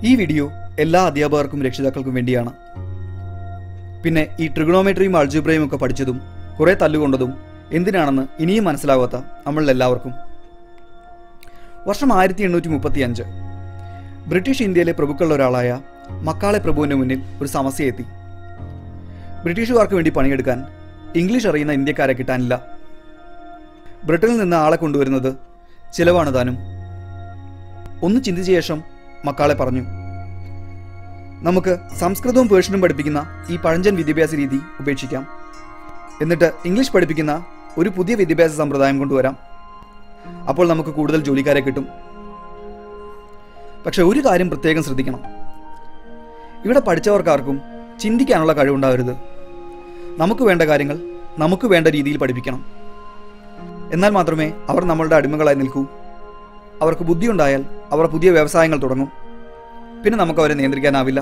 ഈ വീഡിയോ എല്ലാ അധ്യാപകർക്കും രക്ഷിതാക്കൾക്കും വേണ്ടിയാണ്. പിന്നെ ഈ ട്രിഗണോമെട്രിയും അൾജിബ്രയും ഒക്കെ പഠിച്ചതും കുറേ തല്ലുകൊണ്ടതും എന്തിനാണെന്ന് ഇനിയും മനസ്സിലാവാത്ത നമ്മളിലെല്ലാവർക്കും. വർഷം 1835 ബ്രിട്ടീഷ് ഇന്ത്യയിലെ പ്രഭുക്കളിൽ ഒരാളായ മക്കാളെ പ്രഭുവിന് മുന്നിൽ ഒരു സമസ്യ എത്തി. ബ്രിട്ടീഷുകാർക്ക് വേണ്ടി പണിയെടുക്കാൻ ഇംഗ്ലീഷ് അറിയുന്ന ഇന്ത്യക്കാരെ കിട്ടാനില്ല. ബ്രിട്ടനിൽ നിന്ന് ആളെ കൊണ്ടുവരുന്നത് ചിലവാണ് താനും. ഒന്ന് ചിന്തിച്ച ശേഷം മക്കാളെ പറഞ്ഞു, നമുക്ക് സംസ്കൃതവും പേർഷ്യനും പഠിപ്പിക്കുന്ന ഈ പഴഞ്ചൻ വിദ്യാഭ്യാസ രീതി ഉപേക്ഷിക്കാം. എന്നിട്ട് ഇംഗ്ലീഷ് പഠിപ്പിക്കുന്ന ഒരു പുതിയ വിദ്യാഭ്യാസ സമ്പ്രദായം കൊണ്ടുവരാം. അപ്പോൾ നമുക്ക് കൂടുതൽ ജോലിക്കാരെ കിട്ടും. പക്ഷെ ഒരു കാര്യം പ്രത്യേകം ശ്രദ്ധിക്കണം. ഇവിടെ പഠിച്ചവർക്കാർക്കും ചിന്തിക്കാനുള്ള കഴിവുണ്ടാവരുത്. നമുക്ക് വേണ്ട കാര്യങ്ങൾ നമുക്ക് വേണ്ട രീതിയിൽ പഠിപ്പിക്കണം. എന്നാൽ മാത്രമേ അവർ നമ്മളുടെ അടിമകളായി നിൽക്കൂ. അവർക്ക് ബുദ്ധിയുണ്ടായാൽ അവർ പുതിയ വ്യവസായങ്ങൾ തുടങ്ങും. പിന്നെ നമുക്ക് അവരെ നിയന്ത്രിക്കാനാവില്ല.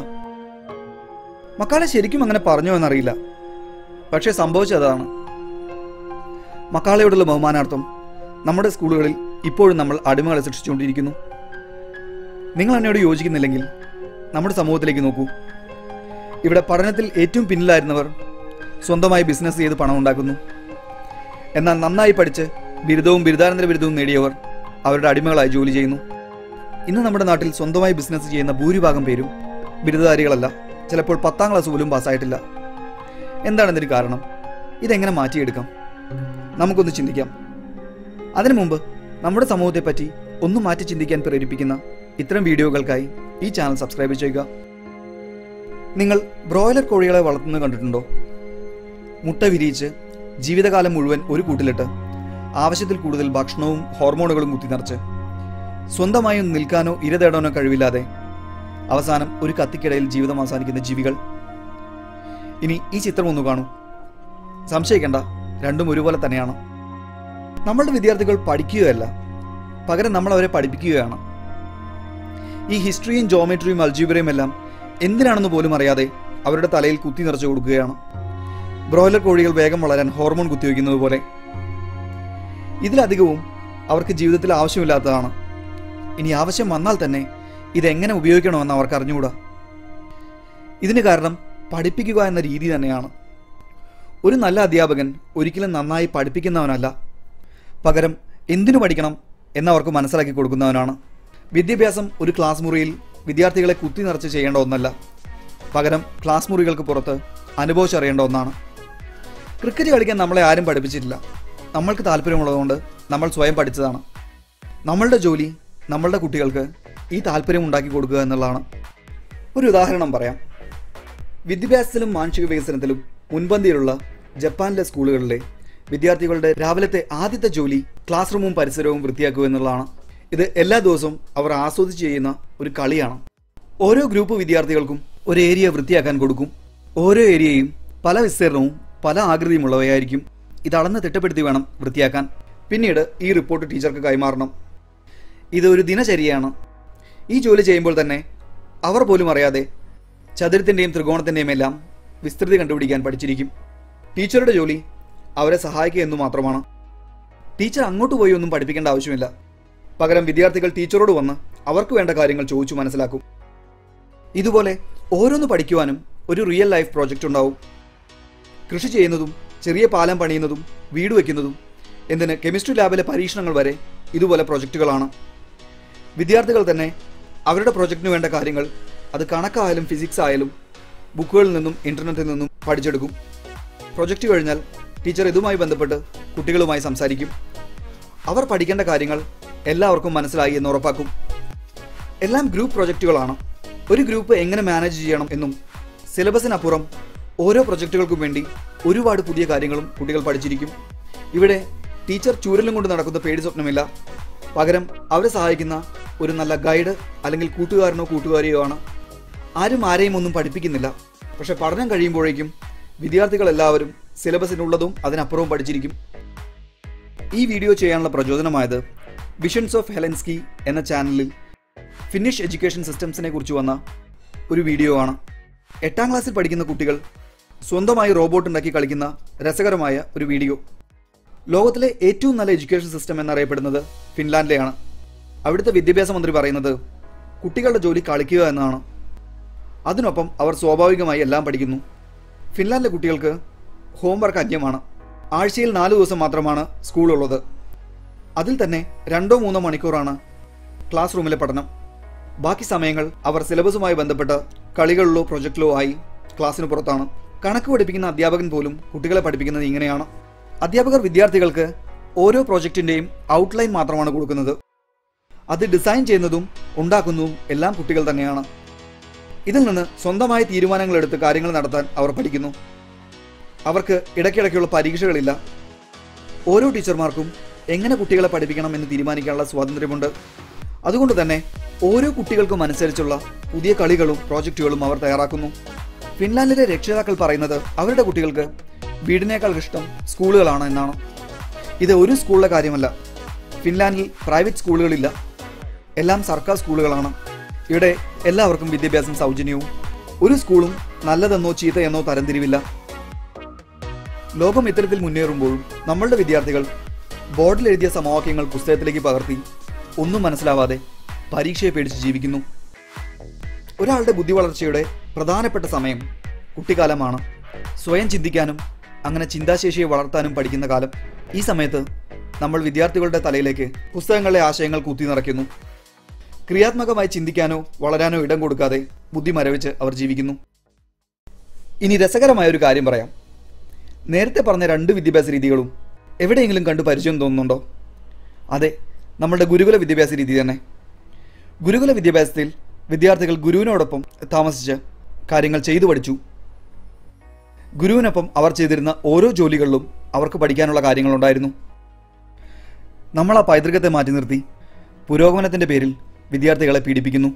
മക്കാളെ ശരിക്കും അങ്ങനെ പറഞ്ഞോ എന്നറിയില്ല. പക്ഷേ സംഭവിച്ചതാണ്. മക്കാളയോടുള്ള ബഹുമാനാർത്ഥം നമ്മുടെ സ്കൂളുകളിൽ ഇപ്പോഴും നമ്മൾ അടിമകളെ സൃഷ്ടിച്ചുകൊണ്ടിരിക്കുന്നു. നിങ്ങൾ എന്നോട് യോജിക്കുന്നില്ലെങ്കിൽ നമ്മുടെ സമൂഹത്തിലേക്ക് നോക്കൂ. ഇവിടെ പഠനത്തിൽ ഏറ്റവും പിന്നിലായിരുന്നവർ സ്വന്തമായി ബിസിനസ് ചെയ്ത് പണം ഉണ്ടാക്കുന്നു. എന്നാൽ നന്നായി പഠിച്ച് ബിരുദവും ബിരുദാനന്തര ബിരുദവും നേടിയവർ അവരുടെ അടിമകളായി ജോലി ചെയ്യുന്നു. ഇന്ന് നമ്മുടെ നാട്ടിൽ സ്വന്തമായി ബിസിനസ് ചെയ്യുന്ന ഭൂരിഭാഗം പേരും ബിരുദധാരികളല്ല. ചിലപ്പോൾ 10ാം ക്ലാസ് പോലും പാസ്സായിട്ടില്ല. എന്താണ് ഇതിന് കാരണം? ഇതെങ്ങനെ മാറ്റിയെടുക്കാം? നമുക്കൊന്ന് ചിന്തിക്കാം. അതിനു മുമ്പ് നമ്മുടെ സമൂഹത്തെപ്പറ്റി ഒന്ന് മാറ്റി ചിന്തിക്കാൻ പ്രേരിപ്പിക്കുന്ന ഇത്തരം വീഡിയോകൾക്കായി ഈ ചാനൽ സബ്സ്ക്രൈബ് ചെയ്യുക. നിങ്ങൾ ബ്രോയിലർ കോഴികളെ വളർത്തുന്നത് കണ്ടിട്ടുണ്ടോ? മുട്ട വിരിയിച്ച് ജീവിതകാലം മുഴുവൻ ഒരു കൂട്ടിലിട്ട് ആവശ്യത്തിൽ കൂടുതൽ ഭക്ഷണവും ഹോർമോണുകളും കുത്തിനിറച്ച് സ്വന്തമായും നിൽക്കാനോ ഇര തേടാനോ കഴിവില്ലാതെ അവസാനം ഒരു കത്തിക്കിടയിൽ ജീവിതം അവസാനിക്കുന്ന ജീവികൾ. ഇനി ഈ ചിത്രം ഒന്ന് കാണൂ. സംശയിക്കേണ്ട, രണ്ടും ഒരുപോലെ തന്നെയാണ്. നമ്മളുടെ വിദ്യാർത്ഥികൾ പഠിക്കുകയല്ല, പകരം നമ്മൾ അവരെ പഠിപ്പിക്കുകയാണ്. ഈ ഹിസ്റ്ററിയും ജോമെട്രിയും അൾജിബ്രയും എല്ലാം എന്തിനാണെന്ന് പോലും അറിയാതെ അവരുടെ തലയിൽ കുത്തി നിറച്ചു കൊടുക്കുകയാണ്. ബ്രോയിലർ കോഴികൾ വേഗം വളരാൻ ഹോർമോൺ കുത്തിവെക്കുന്നത് പോലെ. ഇതിലധികവും അവർക്ക് ജീവിതത്തിൽ ആവശ്യമില്ലാത്തതാണ്. ഇനി ആവശ്യം വന്നാൽ തന്നെ ഇതെങ്ങനെ ഉപയോഗിക്കണമെന്ന് അവർക്ക് അറിഞ്ഞുകൂടാ. ഇതിന് കാരണം പഠിപ്പിക്കുക എന്ന രീതി തന്നെയാണ്. ഒരു നല്ല അധ്യാപകൻ ഒരിക്കലും നന്നായി പഠിപ്പിക്കുന്നവനല്ല, പകരം എന്തിനു പഠിക്കണം എന്നവർക്ക് മനസ്സിലാക്കി കൊടുക്കുന്നവനാണ്. വിദ്യാഭ്യാസം ഒരു ക്ലാസ് മുറിയിൽ വിദ്യാർത്ഥികളെ കുത്തി നിറച്ച് ചെയ്യേണ്ട ഒന്നല്ല, പകരം ക്ലാസ് മുറികൾക്ക് പുറത്ത് അനുഭവിച്ചറിയേണ്ട ഒന്നാണ്. ക്രിക്കറ്റ് കളിക്കാൻ നമ്മളെ ആരും പഠിപ്പിച്ചിട്ടില്ല. നമ്മൾക്ക് താല്പര്യമുള്ളതുകൊണ്ട് നമ്മൾ സ്വയം പഠിച്ചതാണ്. നമ്മളുടെ ജോലി നമ്മളുടെ കുട്ടികൾക്ക് ഈ താല്പര്യം ഉണ്ടാക്കി കൊടുക്കുക എന്നുള്ളതാണ്. ഒരു ഉദാഹരണം പറയാം. വിദ്യാഭ്യാസത്തിലും മാനസിക വികസനത്തിലും മുൻപന്തിയിലുള്ള ജപ്പാനിലെ സ്കൂളുകളിലെ വിദ്യാർത്ഥികളുടെ രാവിലത്തെ ആദ്യത്തെ ജോലി ക്ലാസ് റൂമും പരിസരവും വൃത്തിയാക്കുക എന്നുള്ളതാണ്. ഇത് എല്ലാ ദിവസവും അവർ ആസ്വദിച്ച് ചെയ്യുന്ന ഒരു കളിയാണ്. ഓരോ ഗ്രൂപ്പ് വിദ്യാർത്ഥികൾക്കും ഒരു ഏരിയ വൃത്തിയാക്കാൻ കൊടുക്കും. ഓരോ ഏരിയയും പല വിസ്തീർണവും പല ആകൃതിയുമുള്ളവയായിരിക്കും. ഇത് അളന്ന് തിട്ടപ്പെടുത്തി വേണം വൃത്തിയാക്കാൻ. പിന്നീട് ഈ റിപ്പോർട്ട് ടീച്ചർക്ക് കൈമാറണം. ഇത് ഒരു ദിനചര്യയാണ്. ഈ ജോലി ചെയ്യുമ്പോൾ തന്നെ അവർ പോലും അറിയാതെ ചതുരത്തിൻ്റെയും ത്രികോണത്തിൻ്റെയും എല്ലാം വിസ്തൃതി കണ്ടുപിടിക്കാൻ പഠിച്ചിരിക്കും. ടീച്ചറുടെ ജോലി അവരെ സഹായിക്കുക എന്നു മാത്രമാണ്. ടീച്ചർ അങ്ങോട്ട് പോയി ഒന്നും പഠിപ്പിക്കേണ്ട ആവശ്യമില്ല. പകരം വിദ്യാർത്ഥികൾ ടീച്ചറോട് വന്ന് അവർക്ക് വേണ്ട കാര്യങ്ങൾ ചോദിച്ചു മനസ്സിലാക്കും. ഇതുപോലെ ഓരോന്ന് പഠിക്കുവാനും ഒരു റിയൽ ലൈഫ് പ്രോജക്റ്റ് ഉണ്ടാവും. കൃഷി ചെയ്യുന്നതും ചെറിയ പാലം പണിയുന്നതും വീട് വയ്ക്കുന്നതും എന്തിന് കെമിസ്ട്രി ലാബിലെ പരീക്ഷണങ്ങൾ വരെ ഇതുപോലെ പ്രൊജക്റ്റുകളാണ്. വിദ്യാർത്ഥികൾ തന്നെ അവരുടെ പ്രൊജക്റ്റിന് വേണ്ട കാര്യങ്ങൾ, അത് കണക്കായാലും ഫിസിക്സ് ആയാലും ബുക്കുകളിൽ നിന്നും ഇൻ്റർനെറ്റിൽ നിന്നും പഠിച്ചെടുക്കും. പ്രൊജക്റ്റ് കഴിഞ്ഞാൽ ടീച്ചർ ഇതുമായി ബന്ധപ്പെട്ട് കുട്ടികളുമായി സംസാരിക്കും. അവർ പഠിക്കേണ്ട കാര്യങ്ങൾ എല്ലാവർക്കും മനസ്സിലായി എന്ന് ഉറപ്പാക്കും. എല്ലാം ഗ്രൂപ്പ് പ്രൊജക്റ്റുകളാണ്. ഒരു ഗ്രൂപ്പ് എങ്ങനെ മാനേജ് ചെയ്യണം എന്നും സിലബസിനപ്പുറം ഓരോ പ്രൊജക്റ്റുകൾക്കും വേണ്ടി ഒരുപാട് പുതിയ കാര്യങ്ങളും കുട്ടികൾ പഠിച്ചിരിക്കും. ഇവിടെ ടീച്ചർ ചൂരലും കൊണ്ട് നടക്കുന്ന പേടി സ്വപ്നമില്ല, പകരം അവരെ സഹായിക്കുന്ന ഒരു നല്ല ഗൈഡ് അല്ലെങ്കിൽ കൂട്ടുകാരനോ കൂട്ടുകാരിയോ ആണ്. ആരും ആരെയും ഒന്നും പഠിപ്പിക്കുന്നില്ല. പക്ഷെ പഠനം കഴിയുമ്പോഴേക്കും വിദ്യാർത്ഥികളെല്ലാവരും സിലബസിനുള്ളതും അതിനപ്പുറവും പഠിച്ചിരിക്കും. ഈ വീഡിയോ ചെയ്യാനുള്ള പ്രചോദനമായത് വിഷൻസ് ഓഫ് ഹെലൻസ്കി എന്ന ചാനലിൽ ഫിന്നിഷ് എഡ്യൂക്കേഷൻ സിസ്റ്റംസിനെ കുറിച്ച് വന്ന ഒരു വീഡിയോ ആണ്. 8ാം ക്ലാസ്സിൽ പഠിക്കുന്ന കുട്ടികൾ സ്വന്തമായി റോബോട്ട് ഉണ്ടാക്കി കളിക്കുന്ന രസകരമായ ഒരു വീഡിയോ. ലോകത്തിലെ ഏറ്റവും നല്ല എഡ്യൂക്കേഷൻ സിസ്റ്റം എന്നറിയപ്പെടുന്നത് ഫിൻലാൻഡിലെയാണ്. അവിടുത്തെ വിദ്യാഭ്യാസ മന്ത്രി പറയുന്നത് കുട്ടികളുടെ ജോലി കളിക്കുക എന്നതാണ്. അതിനൊപ്പം അവർ സ്വാഭാവികമായി എല്ലാം പഠിക്കുന്നു. ഫിൻലാൻഡിലെ കുട്ടികൾക്ക് ഹോംവർക്ക് അന്യമാണ്. ആഴ്ചയിൽ 4 ദിവസം മാത്രമാണ് സ്കൂളുള്ളത്. അതിൽ തന്നെ 2-3 മണിക്കൂറാണ് ക്ലാസ് റൂമിലെ പഠനം. ബാക്കി സമയങ്ങൾ അവർ സിലബസുമായി ബന്ധപ്പെട്ട കളികളിലോ പ്രൊജക്റ്റിലോ ആയി ക്ലാസ്സിന് പുറത്താണ്. കണക്ക് പഠിപ്പിക്കുന്ന അധ്യാപകൻ പോലും കുട്ടികളെ പഠിപ്പിക്കുന്നത് ഇങ്ങനെയാണ്. അധ്യാപകർ വിദ്യാർത്ഥികൾക്ക് ഓരോ പ്രോജക്റ്റിൻ്റെയും ഔട്ട്ലൈൻ മാത്രമാണ് കൊടുക്കുന്നത്. അത് ഡിസൈൻ ചെയ്യുന്നതും ഉണ്ടാക്കുന്നതും എല്ലാം കുട്ടികൾ തന്നെയാണ്. ഇതിൽ നിന്ന് സ്വന്തമായി തീരുമാനങ്ങളെടുത്ത് കാര്യങ്ങൾ നടത്താൻ അവർ പഠിക്കുന്നു. അവർക്ക് ഇടയ്ക്കിടയ്ക്കുള്ള പരീക്ഷകളില്ല. ഓരോ ടീച്ചർമാർക്കും എങ്ങനെ കുട്ടികളെ പഠിപ്പിക്കണം എന്ന് തീരുമാനിക്കാനുള്ള സ്വാതന്ത്ര്യമുണ്ട്. അതുകൊണ്ട് തന്നെ ഓരോ കുട്ടികൾക്കും അനുസരിച്ചുള്ള പുതിയ കളികളും പ്രോജക്റ്റുകളും അവർ തയ്യാറാക്കുന്നു. ഫിൻലാൻഡിലെ രക്ഷിതാക്കൾ പറയുന്നത് അവരുടെ കുട്ടികൾക്ക് വീടിനേക്കാൾ ഇഷ്ടം സ്കൂളുകളാണ് എന്നാണ്. ഇത് ഒരു സ്കൂളിലെ കാര്യമല്ല. ഫിൻലാൻഡിൽ പ്രൈവറ്റ് സ്കൂളുകളില്ല, എല്ലാം സർക്കാർ സ്കൂളുകളാണ്. ഇവിടെ എല്ലാവർക്കും വിദ്യാഭ്യാസം സൗജന്യവും. ഒരു സ്കൂളും നല്ലതെന്നോ ചീത്തയെന്നോ തരംതിരിവില്ല. ലോകം ഇത്തരത്തിൽ മുന്നേറുമ്പോഴും നമ്മളുടെ വിദ്യാർത്ഥികൾ ബോർഡിൽ എഴുതിയ സമവാക്യങ്ങൾ പുസ്തകത്തിലേക്ക് പകർത്തി ഒന്നും മനസ്സിലാവാതെ പരീക്ഷയെ പേടിച്ച് ജീവിക്കുന്നു. ഒരാളുടെ ബുദ്ധി വളർച്ചയുടെ പ്രധാനപ്പെട്ട സമയം കുട്ടിക്കാലമാണ്. സ്വയം ചിന്തിക്കാനും അങ്ങനെ ചിന്താശേഷിയെ വളർത്താനും പഠിക്കുന്ന കാലം. ഈ സമയത്ത് നമ്മൾ വിദ്യാർത്ഥികളുടെ തലയിലേക്ക് പുസ്തകങ്ങളിലെ ആശയങ്ങൾ കുത്തി നിറയ്ക്കുന്നു. ക്രിയാത്മകമായി ചിന്തിക്കാനോ വളരാനോ ഇടം കൊടുക്കാതെ ബുദ്ധി മരവിച്ച് അവർ ജീവിക്കുന്നു. ഇനി രസകരമായ ഒരു കാര്യം പറയാം. നേരത്തെ പറഞ്ഞ 2 വിദ്യാഭ്യാസ രീതികളും എവിടെയെങ്കിലും കണ്ടു പരിചയം തോന്നുന്നുണ്ടോ? അതെ, നമ്മളുടെ ഗുരുകുല വിദ്യാഭ്യാസ രീതി തന്നെ. ഗുരുകുല വിദ്യാഭ്യാസത്തിൽ വിദ്യാർത്ഥികൾ ഗുരുവിനോടൊപ്പം താമസിച്ച് കാര്യങ്ങൾ ചെയ്തു പഠിച്ചു. ഗുരുവിനൊപ്പം അവർ ചെയ്തിരുന്ന ഓരോ ജോലികളിലും അവർക്ക് പഠിക്കാനുള്ള കാര്യങ്ങളുണ്ടായിരുന്നു. നമ്മൾ ആ പൈതൃകത്തെ മാറ്റി നിർത്തി പുരോഗമനത്തിൻ്റെ പേരിൽ വിദ്യാർത്ഥികളെ പീഡിപ്പിക്കുന്നു.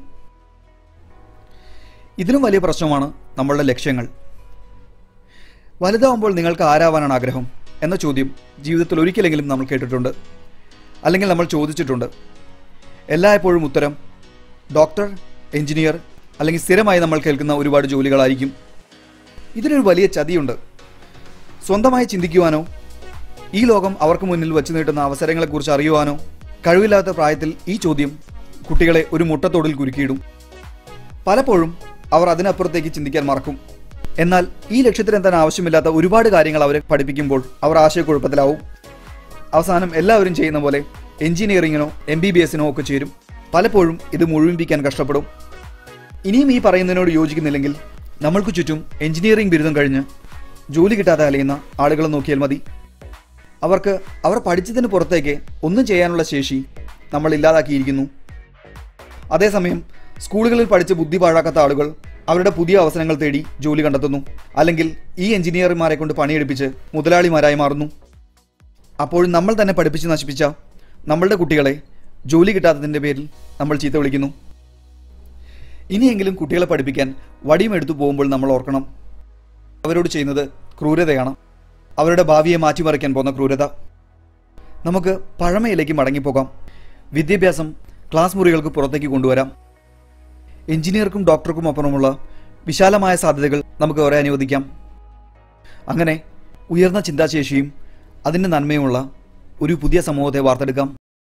ഇതിലും വലിയ പ്രശ്നമാണ് നമ്മളുടെ ലക്ഷ്യങ്ങൾ. വലുതാവുമ്പോൾ നിങ്ങൾക്ക് ആരാവാനാണ് ആഗ്രഹം എന്ന ചോദ്യം ജീവിതത്തിൽ ഒരിക്കലെങ്കിലും നമ്മൾ കേട്ടിട്ടുണ്ട്, അല്ലെങ്കിൽ നമ്മൾ ചോദിച്ചിട്ടുണ്ട്. എല്ലായ്പ്പോഴും ഉത്തരം ഡോക്ടർ, എഞ്ചിനീയർ അല്ലെങ്കിൽ സ്ഥിരമായി നമ്മൾ കേൾക്കുന്ന ഒരുപാട് ജോലികളായിരിക്കും. ഇതിലൊരു വലിയ ചതിയുണ്ട്. സ്വന്തമായി ചിന്തിക്കുവാനോ ഈ ലോകം അവർക്ക് മുന്നിൽ വച്ചു നീട്ടുന്ന അവസരങ്ങളെക്കുറിച്ച് അറിയുവാനോ കഴിവില്ലാത്ത പ്രായത്തിൽ ഈ ചോദ്യം കുട്ടികളെ ഒരു മുട്ടത്തോടിൽ കുരുക്കിയിടും. പലപ്പോഴും അവർ അതിനപ്പുറത്തേക്ക് ചിന്തിക്കാൻ മറക്കും. എന്നാൽ ഈ ലക്ഷ്യത്തിലെത്താൻ ആവശ്യമില്ലാത്ത ഒരുപാട് കാര്യങ്ങൾ അവരെ പഠിപ്പിക്കുമ്പോൾ അവർ ആശയക്കുഴപ്പത്തിലാവും. അവസാനം എല്ലാവരും ചെയ്യുന്ന പോലെ എഞ്ചിനീയറിങ്ങിനോ MBBSനോ ഒക്കെ ചേരും. പലപ്പോഴും ഇത് മുഴുമിപ്പിക്കാൻ കഷ്ടപ്പെടും. ഇനിയും ഈ പറയുന്നതിനോട് യോജിക്കുന്നില്ലെങ്കിൽ നമ്മൾക്ക് ചുറ്റും എഞ്ചിനീയറിംഗ് ബിരുദം കഴിഞ്ഞ് ജോലി കിട്ടാതെ അലയുന്ന ആളുകളെ നോക്കിയാൽ മതി. അവർക്ക് അവർ പഠിച്ചതിന് പുറത്തേക്ക് ഒന്നും ചെയ്യാനുള്ള ശേഷി നമ്മൾ ഇല്ലാതാക്കിയിരിക്കുന്നു. അതേസമയം സ്കൂളുകളിൽ പഠിച്ച് ബുദ്ധി പാഴാക്കാത്ത ആളുകൾ അവരുടെ പുതിയ അവസരങ്ങൾ തേടി ജോലി കണ്ടെത്തുന്നു, അല്ലെങ്കിൽ ഈ എഞ്ചിനീയർമാരെ കൊണ്ട് പണിയെടുപ്പിച്ച് മുതലാളിമാരായി മാറുന്നു. അപ്പോഴും നമ്മൾ തന്നെ പഠിപ്പിച്ച് നശിപ്പിച്ച നമ്മളുടെ കുട്ടികളെ ജോലി കിട്ടാത്തതിൻ്റെ പേരിൽ നമ്മൾ ചീത്ത വിളിക്കുന്നു. ഇനിയെങ്കിലും കുട്ടികളെ പഠിപ്പിക്കാൻ വടിയും എടുത്തു പോകുമ്പോൾ നമ്മൾ ഓർക്കണം, അവരോട് ചെയ്യുന്നത് ക്രൂരതയാണ്, അവരുടെ ഭാവിയെ മാറ്റിമറിക്കാൻ പോകുന്ന ക്രൂരത. നമുക്ക് പഴമയിലേക്ക് മടങ്ങിപ്പോകാം. വിദ്യാഭ്യാസം ക്ലാസ് മുറികൾക്ക് പുറത്തേക്ക് കൊണ്ടുവരാം. എഞ്ചിനീയർക്കും ഡോക്ടർക്കും അപ്പുറമുള്ള വിശാലമായ സാധ്യതകൾ നമുക്ക് അവരെ അനുവദിക്കാം. അങ്ങനെ ഉയർന്ന ചിന്താശേഷിയും അതിൻ്റെ നന്മയുമുള്ള ഒരു പുതിയ സമൂഹത്തെ വാർത്തെടുക്കാം.